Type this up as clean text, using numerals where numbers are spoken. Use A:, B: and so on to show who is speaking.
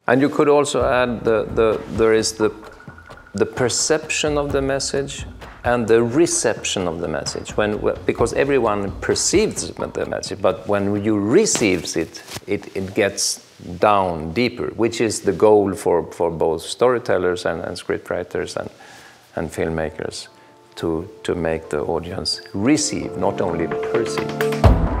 A: And you could also add there is the perception of the message and the reception of the message. Because everyone perceives the message, but when you receive it, it gets down deeper, which is the goal for both storytellers and scriptwriters and filmmakers, to make the audience receive, not only perceive.